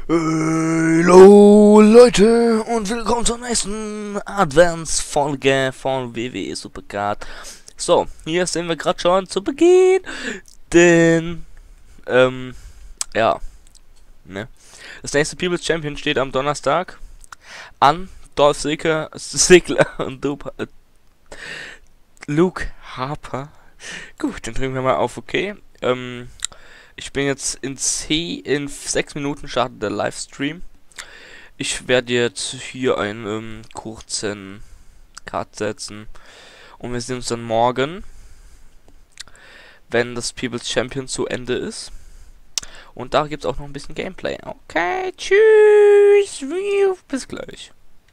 Hallo Leute und willkommen zur nächsten Adventsfolge von WWE Supercard. So, hier sind wir gerade schon zu Beginn, denn ja, ne. Das nächste People's Champion steht am Donnerstag an. Dolph Ziggler und Luke Harper. Gut, dann drücken wir mal auf OK. Ich bin jetzt in 6 Minuten startet der Livestream. Ich werde jetzt hier einen kurzen Cut setzen und wir sehen uns dann morgen, wenn das People's Champion zu Ende ist. Und da gibt es auch noch ein bisschen Gameplay. Okay, tschüss, bis gleich.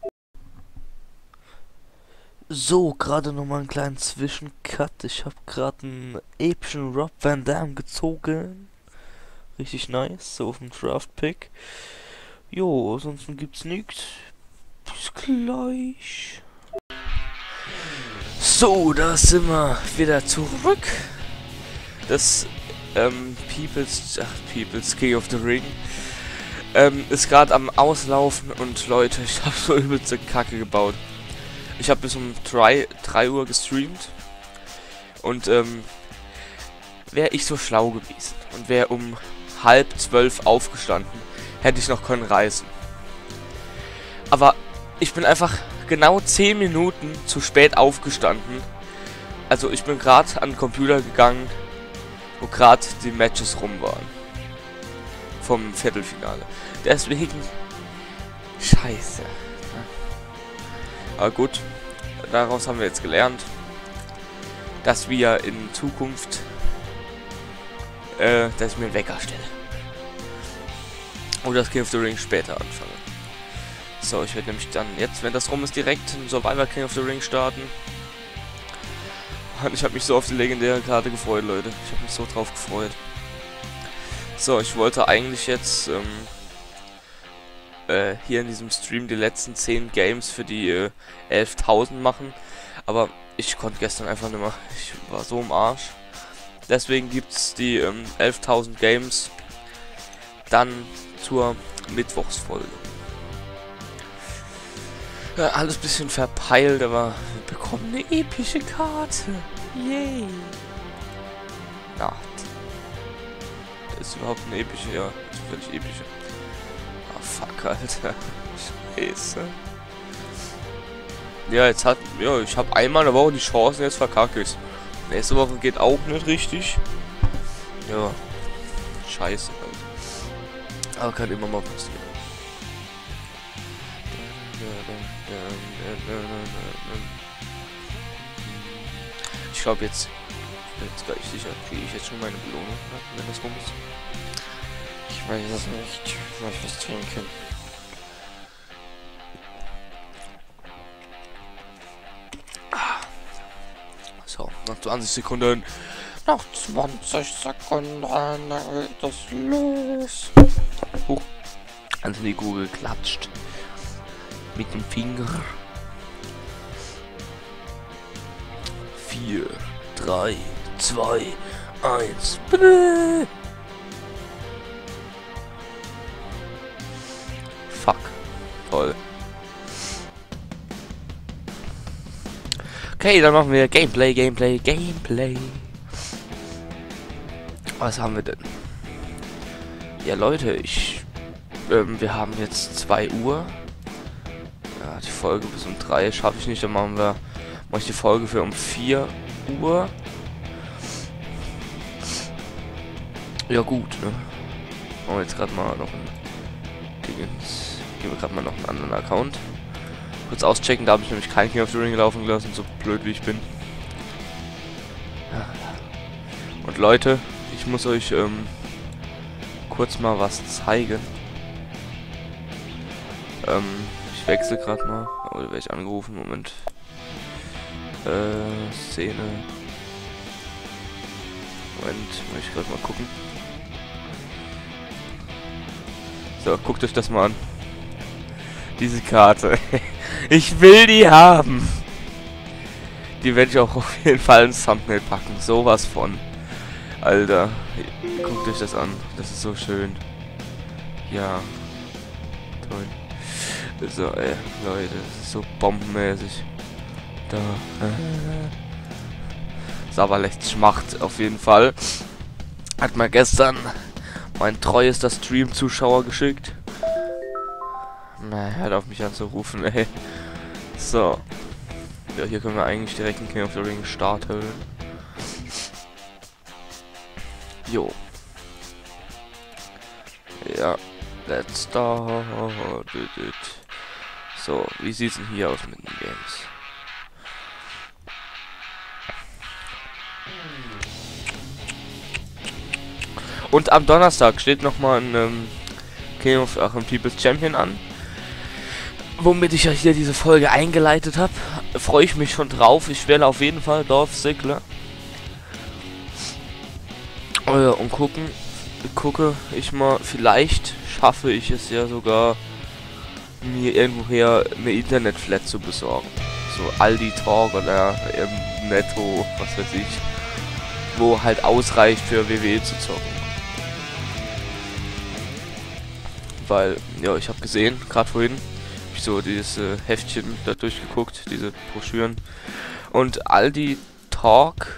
So, gerade nochmal einen kleinen Zwischencut. Ich habe gerade einen epischen Rob Van Dam gezogen. Richtig nice, so auf dem Draft-Pick. Jo, ansonsten gibt's nichts. Bis gleich. So, da sind wir wieder zurück. Das People's King of the Ring ist gerade am Auslaufen und Leute, ich habe so übelste Kacke gebaut. Ich habe bis um 3 Uhr gestreamt und wäre ich so schlau gewesen und wäre um 11:30 aufgestanden, hätte ich noch können reisen. Aber ich bin einfach genau 10 Minuten zu spät aufgestanden. Also ich bin gerade an den Computer gegangen, wo gerade die Matches rum waren. Vom Viertelfinale. Deswegen scheiße. Aber gut, daraus haben wir jetzt gelernt, dass wir in Zukunft dass ich mir einen Wecker stelle. Oder das King of the Ring später anfange. So, ich werde nämlich dann jetzt, wenn das rum ist, direkt einen Survivor King of the Ring starten. Und ich habe mich so auf die legendäre Karte gefreut, Leute. Ich habe mich so drauf gefreut. So, ich wollte eigentlich jetzt hier in diesem Stream die letzten 10 Games für die 11.000 machen. Aber ich konnte gestern einfach nicht mehr. Ich war so im Arsch. Deswegen gibt es die 11.000 Games dann zur Mittwochsfolge. Ja, alles bisschen verpeilt, aber wir bekommen eine epische Karte. Yay! Ja. Ist überhaupt eine epische, ja, völlig epische. Ah, fuck, Alter. Scheiße. Ja, jetzt ich habe einmal in der Woche die Chance, jetzt verkacke ich's. Nächste Woche geht auch nicht richtig. Ja. Scheiße, Alter. Aber kann immer mal passieren. Ich glaube jetzt gleich sicher kriege ich jetzt schon meine Belohnung, wenn das rum ist. Ich weiß es nicht. Soll ich was trinken? So, nach 20 Sekunden. Nach 20 Sekunden, da geht das los. Also die Kugel klatscht. Mit dem Finger. 4, 3, 2, 1. Fuck. Toll. Okay, dann machen wir Gameplay. Was haben wir denn? Ja, Leute, wir haben jetzt 2 Uhr. Ja, die Folge bis um 3 schaffe ich nicht. Dann mache ich die Folge für um 4 Uhr. Ja gut, ne? Machen wir jetzt gerade mal noch ein Dingens. Geben wir gerade mal noch einen anderen Account. Kurz auschecken, da habe ich nämlich kein King of the Ring laufen gelassen, so blöd wie ich bin. Ja. Und Leute, ich muss euch kurz mal was zeigen. Ich wechsle gerade mal, oder werde ich angerufen, Moment. Szene. Moment, muss ich gerade mal gucken. So, guckt euch das mal an. Diese Karte. Ich will die haben. Die werde ich auch auf jeden Fall ins Thumbnail packen. Sowas von. Alter, guckt euch das an. Das ist so schön. Ja. Freunde. So, ey, Leute, so bombenmäßig. Da. Saberlechts Schmacht auf jeden Fall. Hat mir gestern mein treuester Stream-Zuschauer geschickt. Na, hört auf mich anzurufen, ey. So. Ja, hier können wir eigentlich direkt in King of the Ring starten. Jo. Ja, let's start it. So, wie sieht's denn hier aus mit den Games? Und am Donnerstag steht nochmal ein ein People's Champion an. Womit ich ja hier diese Folge eingeleitet habe. Freue ich mich schon drauf. Ich wähle auf jeden Fall Dolph Ziggler. Und gucke ich mal, vielleicht schaffe ich es ja sogar, mir irgendwoher eine Internetflat zu besorgen. So Aldi Talk oder Netto, was weiß ich. Wo halt ausreicht für WWE zu zocken. Weil, ja, ich habe gesehen, gerade vorhin, hab ich so dieses Heftchen da durchgeguckt, diese Broschüren. Und Aldi Talk,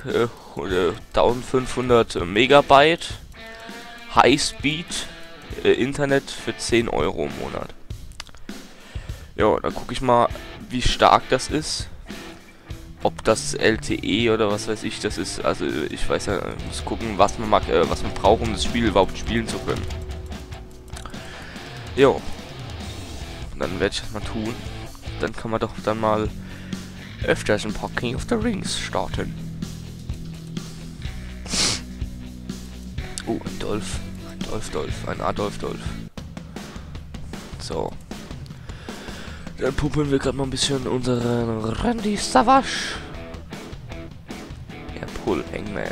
1500 Megabyte, Highspeed, Internet für 10 Euro im Monat. Ja, dann gucke ich mal, wie stark das ist. Ob das LTE oder was weiß ich das ist. Also ich weiß ja, muss gucken, was man braucht, um das Spiel überhaupt spielen zu können. Jo. Dann werde ich das mal tun. Dann kann man doch dann mal öfters ein paar King of the Rings starten. Oh, ein Dolph. Ein Adolf Dolph. So. Dann pumpen wir gerade mal ein bisschen unseren Randy Savage. Ja, Pull Hangman.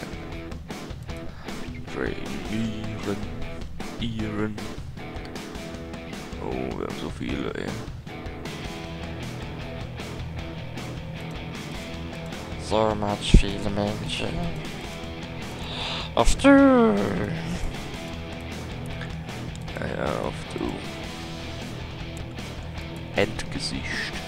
Iron. Oh, wir haben so viele, ey. So much viele Menschen. Auf du! Ja, auf du. Endgesicht.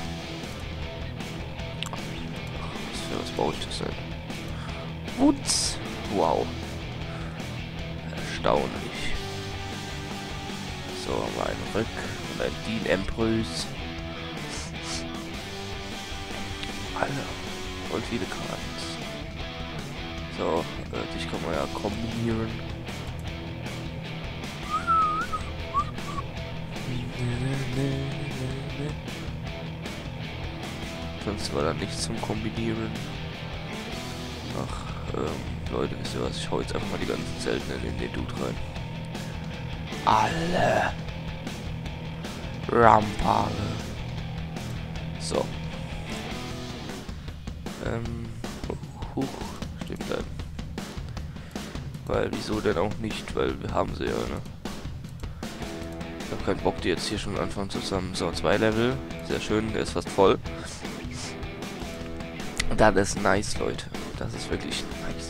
Was baue ich das denn? Wutz! Wow. Erstaunlich. So, mein Rück und ein Dean Ambrose. Alter. Und viele Karten. So, dich kann man ja kombinieren. Sonst war da nichts zum Kombinieren. Ach, Leute, wisst ihr was? Ich hau jetzt einfach mal die ganzen Seltenen in den Dude rein. Alle. Rampage. So. Stimmt dann. Weil, wieso denn auch nicht? Weil wir haben sie ja, ne? Ich hab keinen Bock, die jetzt hier schon anfangen zusammen. So, 2 Level. Sehr schön, der ist fast voll. Und das ist nice, Leute. Das ist wirklich nice.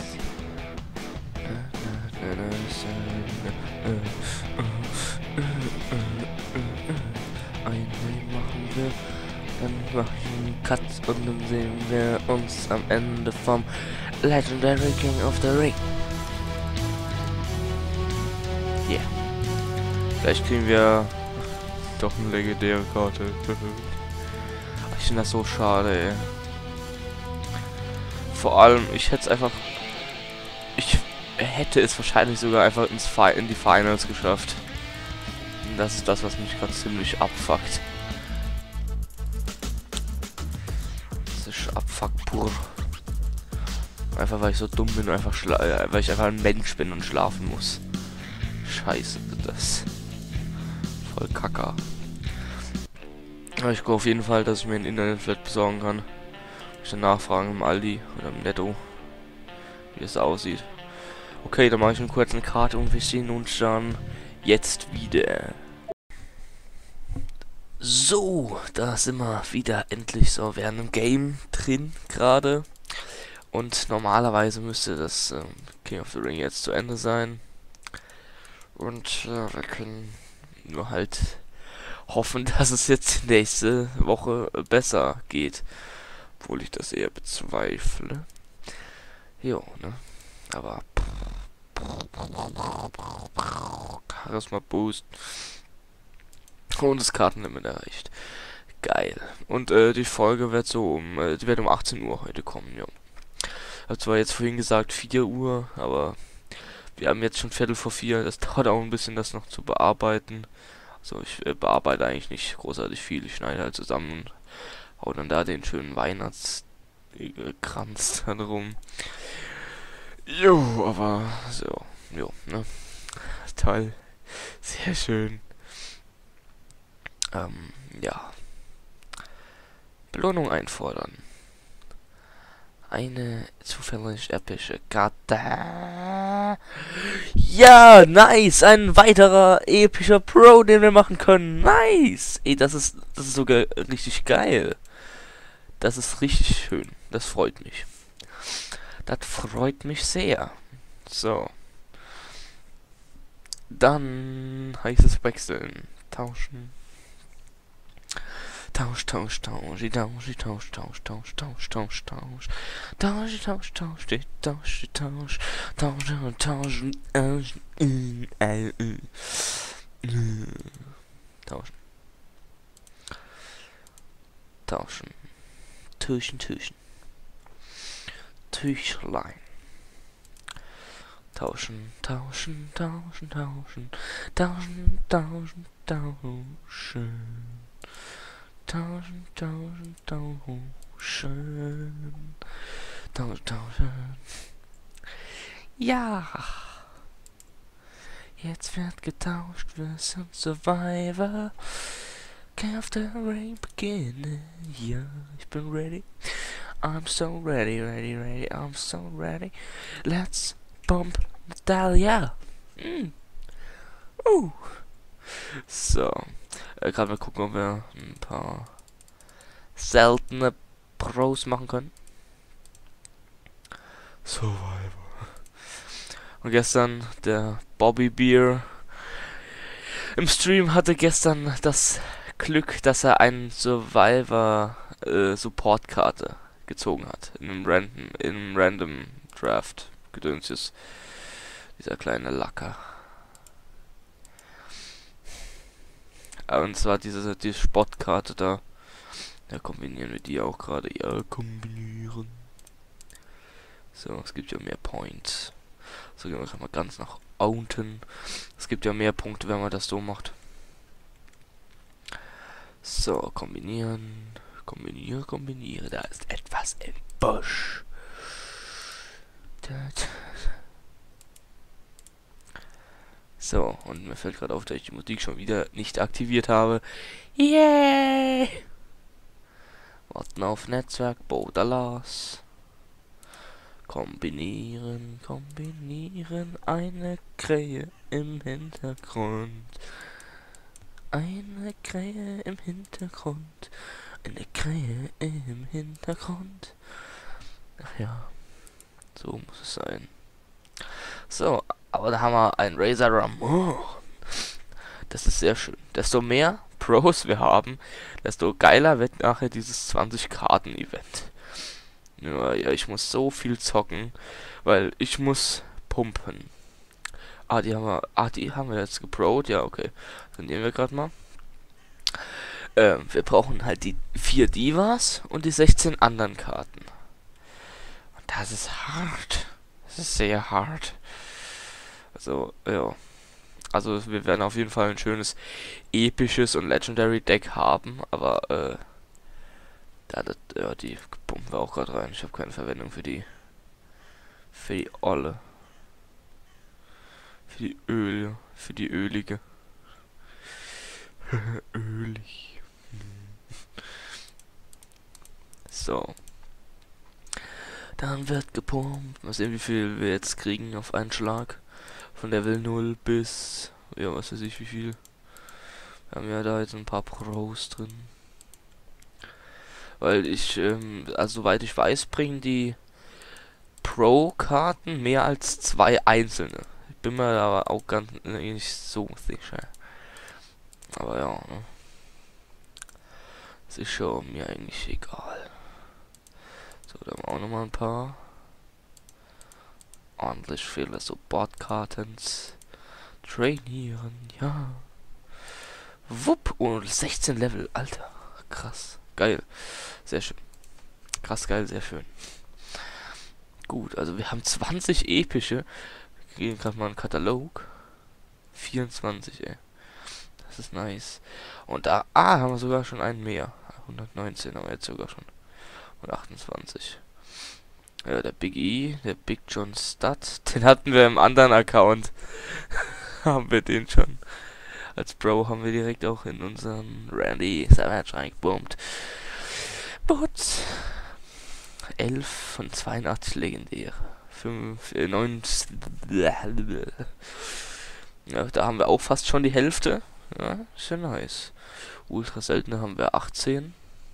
Einen machen wir, dann machen wir einen Cut und dann sehen wir uns am Ende vom Legendary King of the Ring. Yeah. Vielleicht kriegen wir doch eine legendäre Karte. Ich finde das so schade, ey. Vor allem, ich hätte es einfach... Ich hätte es wahrscheinlich sogar einfach in die Finals geschafft. Und das ist das, was mich gerade ziemlich abfuckt. Das ist Abfuck pur. Einfach weil ich so dumm bin und einfach weil ich einfach ein Mensch bin und schlafen muss. Scheiße, das. Voll Kacker. Aber ich gucke auf jeden Fall, dass ich mir ein Internetflat besorgen kann. Ich dann nachfragen im Aldi oder im Netto, wie das aussieht. Okay, dann mache ich einen kurzen Cut und wir sehen uns dann jetzt wieder. So, da sind wir wieder endlich so während dem Game drin gerade. Und normalerweise müsste das King of the Ring jetzt zu Ende sein. Und wir können nur halt hoffen, dass es jetzt nächste Woche besser geht. Obwohl ich das eher bezweifle. Jo, ne? Aber Charisma Boost und das Kartenlimit erreicht. Geil. Und die Folge wird die wird um 18 Uhr heute kommen, ja. Ich habe zwar jetzt vorhin gesagt 4 Uhr, aber wir haben jetzt schon Viertel vor 4. Das dauert auch ein bisschen, das noch zu bearbeiten. Also ich bearbeite eigentlich nicht großartig viel. Ich schneide halt zusammen und hau dann da den schönen Weihnachtskranz dann rum. Jo, aber so, jo, ne? Toll. Sehr schön. Ja. Belohnung einfordern. Eine zufällig epische Karte. Ja, nice. Ein weiterer epischer Pro, den wir machen können. Nice. Ey, das ist sogar richtig geil. Das ist richtig schön. Das freut mich. Das freut mich sehr. So. Dann heißt es wechseln. Tauschen. Tausch, Tausch, Tausch, Tausch, Tausch, Tausch, Tausch, Tausch, Tausch, Tausch, Tausch, Tausch, Tausch, Tausch, Tausch, Tausch, Tausch, Tauschen, Tauschen, Tüchen, Tüchen, Tüchlein, Tauschen, Tauschen, Tauschen, Tauschen, Tauschen, Tauschen, Tauschen. Tauschen, tauschen, tauschen. Tauschen, tauschen. Ja. Jetzt wird getauscht, wir sind Survivor. Can the rain begin? Ja, ich bin ready. I'm so ready, ready, ready. I'm so ready. Let's bump the dial, ja. So. Gerade mal gucken, ob wir ein paar seltene Pros machen können. Survivor. Und gestern der Bobby Beer im Stream hatte gestern das Glück, dass er einen Survivor Support-Karte gezogen hat. In einem Random Draft. Gedöns ist dieser kleine Lacker. Und zwar die Sportkarte da. Da kombinieren wir die auch gerade. Ja, kombinieren. So, es gibt ja mehr Points. So, gehen wir mal ganz nach unten. Es gibt ja mehr Punkte, wenn man das so macht. So, kombinieren. Kombiniere. Da ist etwas im Busch. So, und mir fällt gerade auf, dass ich die Musik schon wieder nicht aktiviert habe. Yay! Warten auf Netzwerk, Bodalas. Kombinieren, eine Krähe im Hintergrund. Eine Krähe im Hintergrund. Eine Krähe im Hintergrund. Ach ja, so muss es sein. So, aber da haben wir einen Razor Ramon. Das ist sehr schön. Desto mehr Pros wir haben, desto geiler wird nachher dieses 20-Karten-Event. Ja, ich muss so viel zocken, weil ich muss pumpen. Die haben wir jetzt geprot. Ja, okay. Dann nehmen wir gerade mal. Wir brauchen halt die 4 Divas und die 16 anderen Karten. Und das ist hart. Das ist sehr hart. Also, ja. Also, wir werden auf jeden Fall ein schönes, episches und Legendary Deck haben, aber, die pumpen wir auch gerade rein. Ich habe keine Verwendung für die Olle. Für die Öl. Für die ölige. Ölig. So. Dann wird gepumpt. Mal sehen, wie viel wir jetzt kriegen auf einen Schlag. Von Level 0 bis... Ja, was weiß ich, wie viel. Wir haben ja da jetzt ein paar Pros drin. Weil ich, also soweit ich weiß, bringen die Pro-Karten mehr als 2 einzelne. Ich bin mir aber auch ganz nicht so sicher. Aber ja, ne? Das ist schon mir eigentlich egal. So, da haben wir auch nochmal ein paar. Ordentlich viele Supportkarten. Trainieren, ja. Wupp, und 16 Level, Alter. Krass. Geil. Sehr schön. Krass, geil, sehr schön. Gut, also wir haben 20 epische. Wir gehen gerade mal in den Katalog. 24, ey. Das ist nice. Und da, haben wir sogar schon einen mehr. 119 haben wir jetzt sogar schon. Und 28. Ja, der Big E, der Big John Studd, den hatten wir im anderen Account. Haben wir den schon. Als Bro haben wir direkt auch in unseren Randy Savage reingebombt. But 11 von 82 legendäre. 9. Ja, da haben wir auch fast schon die Hälfte. Ja, ist ja nice. Ultra seltene haben wir 18.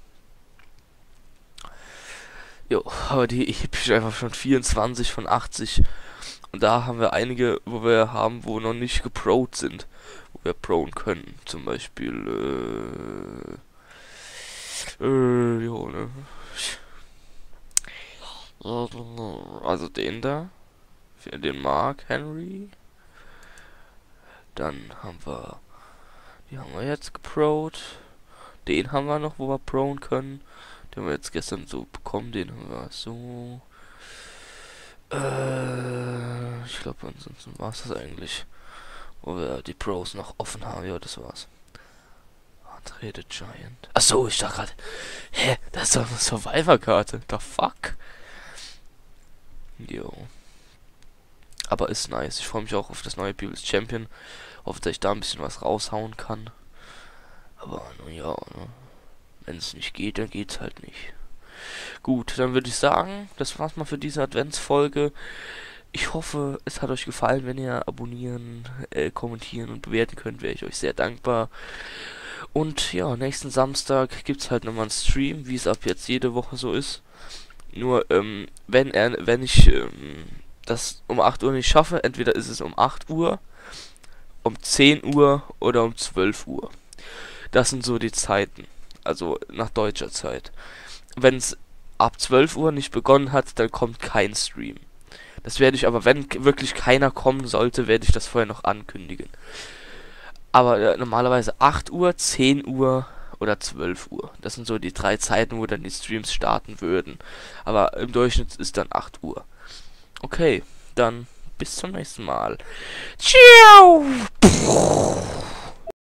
Jo, aber die epische einfach schon 24 von 80. Und da haben wir einige, wo wir haben, wo noch nicht geprot sind. Wo wir proen können. Zum Beispiel, jo, ne. Also den da. Für den Mark Henry. Dann haben wir, die haben wir jetzt geprot. Den haben wir noch, wo wir proen können. Den haben wir jetzt gestern so bekommen. Den haben wir so. Ich glaube, ansonsten war es das eigentlich. Wo wir die Pros noch offen haben. Ja, das war's. Andre the Giant. Achso, ich dachte gerade. Hä? Das ist doch eine Survivor-Karte. The fuck? Jo. Aber ist nice. Ich freue mich auch auf das neue People's Champion. Hoffe, dass ich da ein bisschen was raushauen kann. Aber, naja, ne? Wenn es nicht geht, dann geht's halt nicht. Gut, dann würde ich sagen, das war's mal für diese Adventsfolge. Ich hoffe, es hat euch gefallen. Wenn ihr abonnieren, kommentieren und bewerten könnt, wäre ich euch sehr dankbar. Und ja, nächsten Samstag gibt's halt nochmal einen Stream, wie es ab jetzt jede Woche so ist. Nur, wenn ich das um 8 Uhr nicht schaffe, entweder ist es um 8 Uhr, um 10 Uhr oder um 12 Uhr. Das sind so die Zeiten. Also nach deutscher Zeit. Wenn es ab 12 Uhr nicht begonnen hat, dann kommt kein Stream. Das werde ich aber, wenn wirklich keiner kommen sollte, werde ich das vorher noch ankündigen. Aber normalerweise 8 Uhr, 10 Uhr oder 12 Uhr. Das sind so die 3 Zeiten, wo dann die Streams starten würden. Aber im Durchschnitt ist dann 8 Uhr. Okay, dann bis zum nächsten Mal. Ciao!